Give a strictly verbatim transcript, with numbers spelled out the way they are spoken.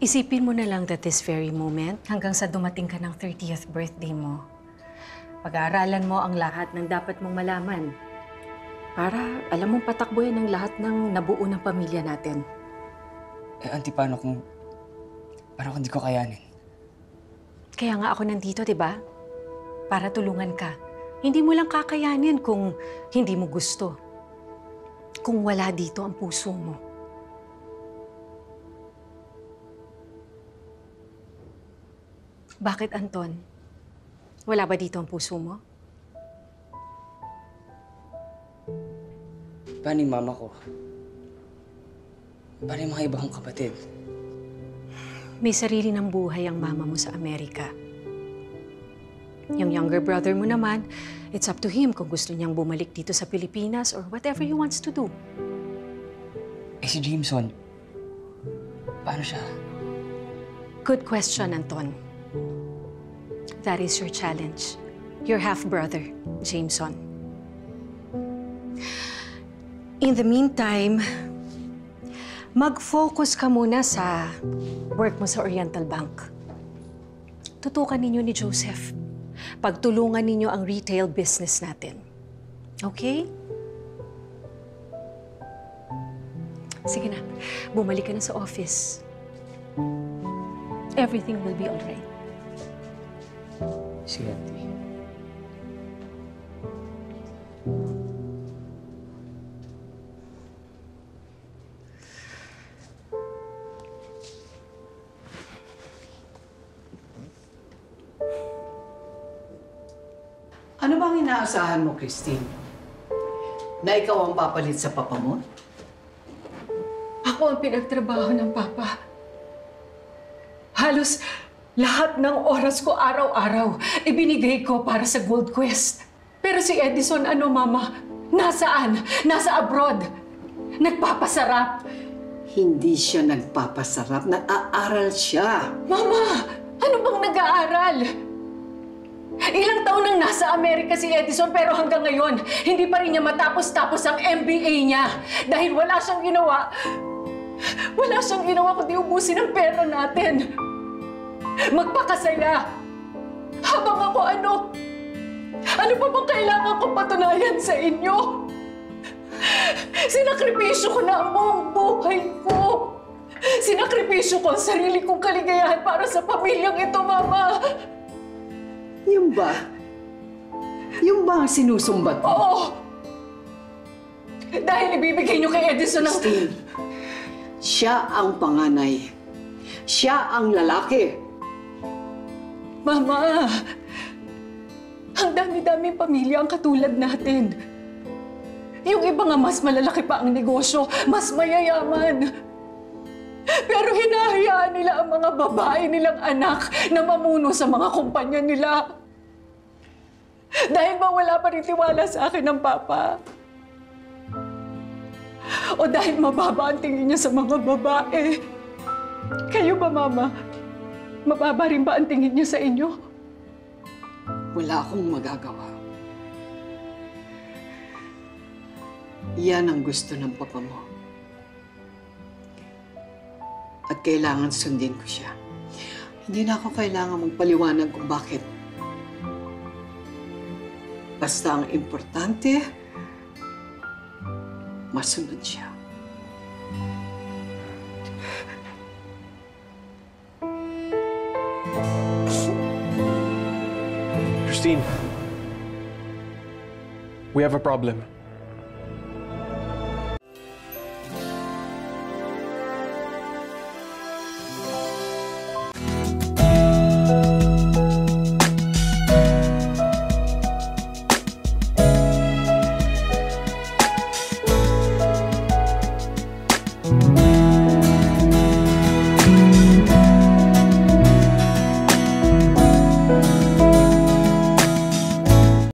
Isipin mo na lang that this very moment, hanggang sa dumating ka ng thirtieth birthday mo, pag-aaralan mo ang lahat ng dapat mong malaman para alam mong patakboy ng lahat ng nabuo ng pamilya natin. Eh, auntie, paano kung... paano kung di ko kayanin? Kaya nga ako nandito, di ba? Para tulungan ka. Hindi mo lang kakayanin kung hindi mo gusto. Kung wala dito ang puso mo. Bakit, Anton? Wala ba dito ang puso mo? Paano yung mama ko? Paano yung mga iba kong kapatid? May sarili ng buhay ang mama mo sa Amerika. Yung younger brother mo naman, it's up to him kung gusto niyang bumalik dito sa Pilipinas or whatever he wants to do. Eh si Jameson, paano siya? Good question, Anton. That is your challenge. Your half-brother, Jameson. In the meantime, mag-focus ka muna sa work mo sa Oriental Bank. Tutukan ninyo ni Joseph. Pagtulungan ninyo ang retail business natin. Okay? Sige na, bumalik ka na sa office. Everything will be all right. Sige, auntie. Ano bang inaasahan mo, Christine? Na ikaw ang papalit sa papa mo? Ako ang pinagtrabaho ng Papa. Halos lahat ng oras ko araw-araw ibinigay ko para sa Gold Quest. Pero si Edison, ano, Mama? Nasaan? Nasa abroad. Nagpapasarap. Hindi siya nagpapasarap. Nag-aaral siya. Mama, ano bang nag-aaral? Ilang taon nang nasa Amerika si Edison pero hanggang ngayon, hindi pa rin niya matapos-tapos ang M B A niya. Dahil wala siyang ginawa. Wala siyang ginawa kundi ubusin ang pera natin. Magpakasaya. Habang ako ano? Ano pa bang kailangan kong patunayan sa inyo? Sinakripisyo ko na ang buong buhay ko. Sinakripisyo ko ang sarili kong kaligayahan para sa pamilyang ito, Mama. Yung ba? Yung ba ang sinusumbat mo? Oo! Dahil ibibigay niyo kay Edison ang... Christine, siya ang panganay. Siya ang lalaki. Mama! Ang dami-daming pamilya ang katulad natin. Yung iba nga mas malalaki pa ang negosyo, mas mayayaman. Pero hinahayaan nila ang mga babae nilang anak na mamuno sa mga kumpanya nila. Dahil ba wala pa rin tiwala sa akin ng Papa? O dahil mababa ang tingin niya sa mga babae? Kayo ba, Mama? Mababa rin ba ang tingin niya sa inyo? Wala akong magagawa. Yan ang gusto ng papa mo. At kailangan sundin ko siya. Hindi na ako kailangan magpaliwanag kung bakit. Basta ang importante, masunod siya. Christine, we have a problem.